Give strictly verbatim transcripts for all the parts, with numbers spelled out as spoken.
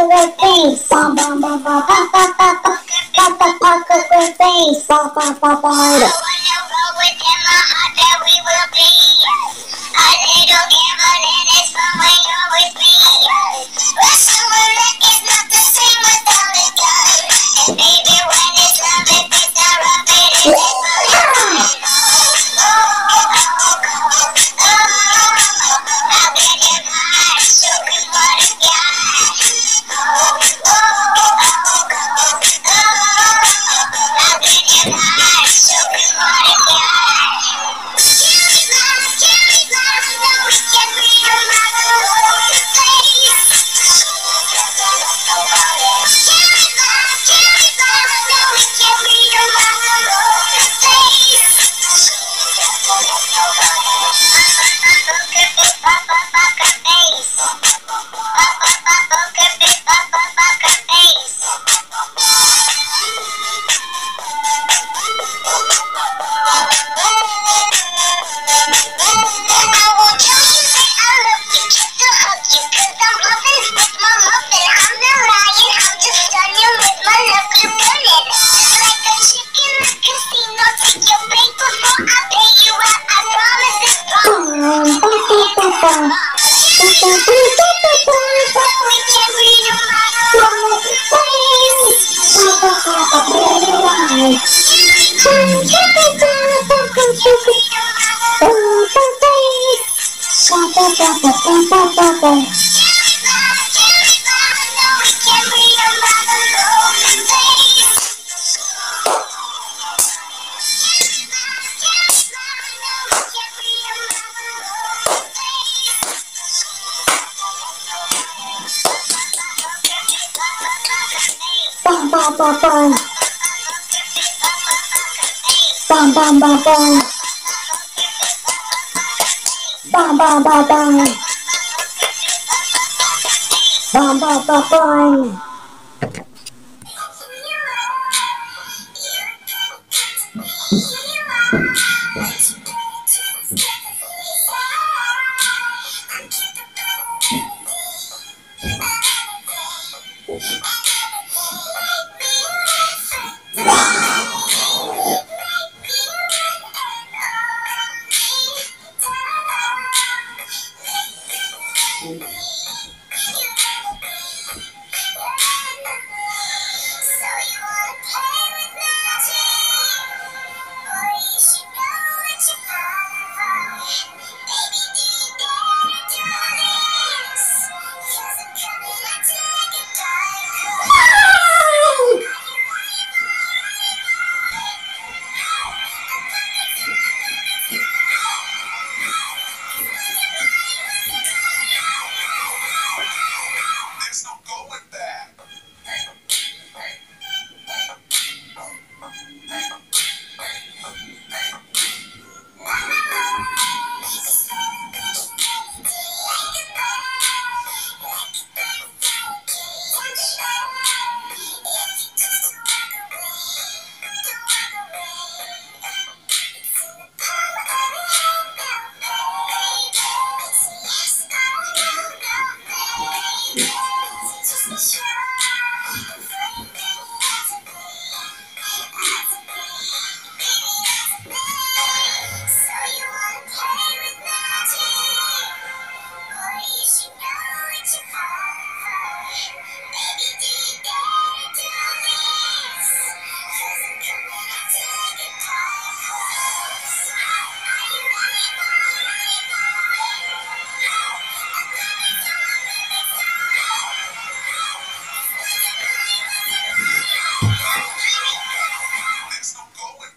with face. Bum bum bum bum bum bum bum bum. Got the pocket with face. Bum bum bum bum. I wanna roll within my heart that we will be a little gambling is fun when you're with me. Russian roulette is not the same without a gun. And baby, when it's love, if it's not rough, it is fun. I'll get him high, show him what I got. I'll get him high, show him what I got. Cherry love, cherry love, know we can read a mother all over the place. Cherry love, cherry love, know we can read a mother all over the place. Bum bum bum bum. Bum bum bum bum. Bum bum bum bum. Bum bum bum bum.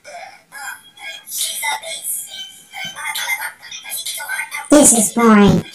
This is boring.